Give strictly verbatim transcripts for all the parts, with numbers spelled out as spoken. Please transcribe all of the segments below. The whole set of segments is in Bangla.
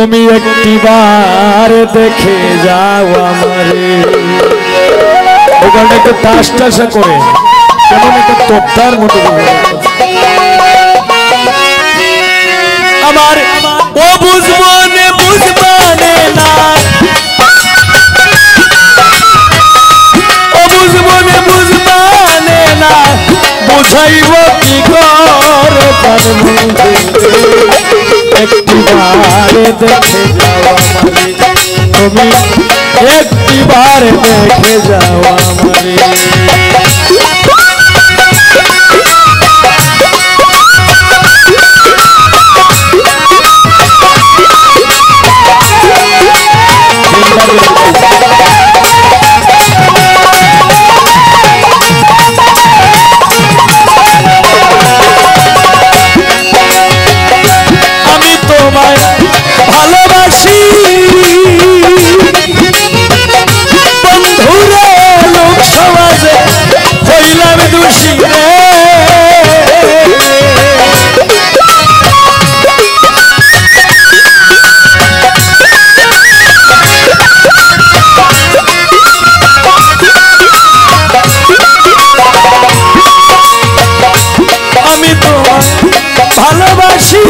তুমি একটিবার দেখে যাও আমারে। ওখানে একটু টাস টাসা করে কেমন একটা তপ্তার মতো আমার ও বুঝবো নে বুঝবানে না, ও বুঝবো নে বুঝবানে না, বুঝাইব কি করে পারবো। একটিবার দেখে যাও আমারে, তুমি একটিবার দেখে যাও আমারে। আমি তোমায় ভালোবাসি বন্ধুরে, লোক সমাজে হইলাম দোষী রে। আমি তোমায় ভালোবাসি,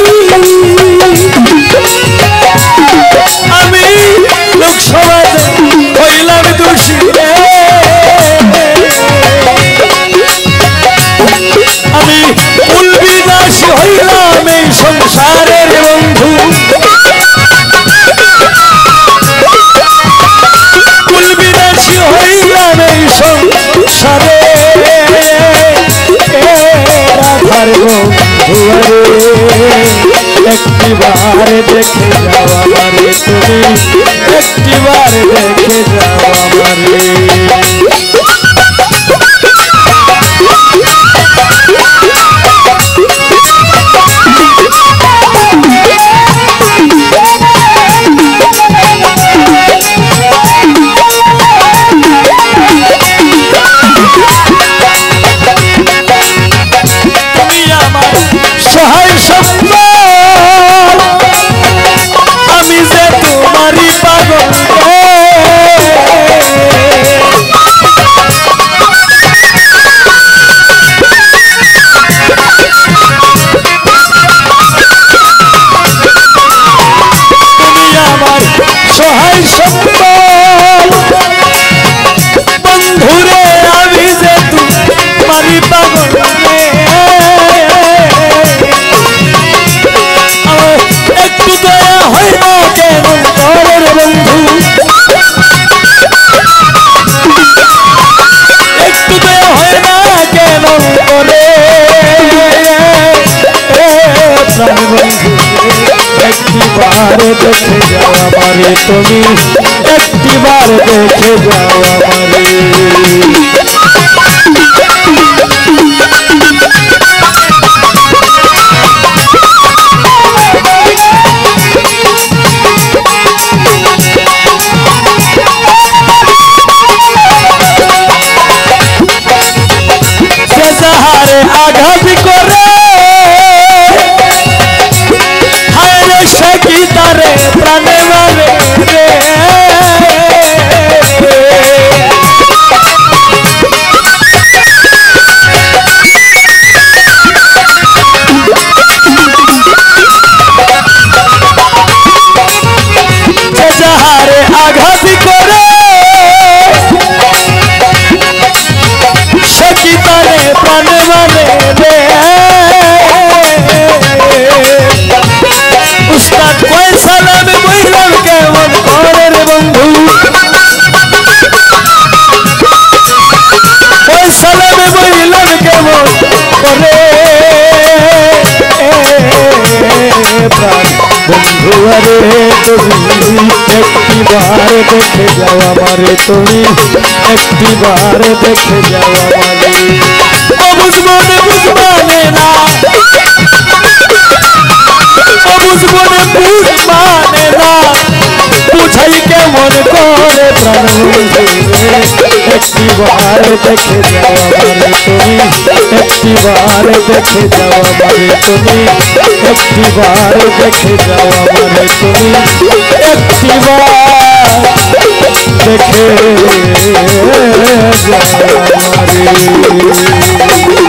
আমি লোক সমাজে হইলাম দোষী রে। আমি কুলবিনাশী হইলাম এই সংসারের বন্ধু, কুলবিনাশী হইলাম এই সংসারে। রাধার বন্ধুরে একটিবার দেখে যাও আমারে, তুমি একটিবার দেখে যাও আমারে। তুমি আমার সহায় সম্বল, আমি যে তোমারই পাগল রে। তুমি আমার সহায় সম্বল বন্ধুরে, আমি যে তোমারই পাগল রে। একটু দয়া হয় না কেমন করের বন্ধু, একটু দয়া হয় না কেমন করে প্রাণ বন্ধু। একটিবার দেখে যাও আমারে, তুমি একটিবার দেখে যাও আমারে। যাহারে আঘাত করে হায় রে, সে কি তারে প্রাণে মারে রে। যাহারে আঘাত করে সে কি তারে প্রাণে মানে রে। উস্তাদ কয় সালামে বইলাম কেমন করের বন্ধু, কয় সালামে বইলাম কেমন করে প্রাণ বন্ধু আরে, তুমি একটিবার দেখে যাও আমারে, তুমি একটিবার দেখে যাও আমারে। ও বুঝবো নে বুঝবানে না, ও বুঝবো নে বুঝবানে না, বুঝাই কেমন করে প্রাণ বন্ধু রে। একটিবার দেখে যাও আমারে তুমি একটিবার দেখে যাও আমারে তুমি একটিবার দেখে যাও আমারে তুমি একটিবার দেখে যাও আমারে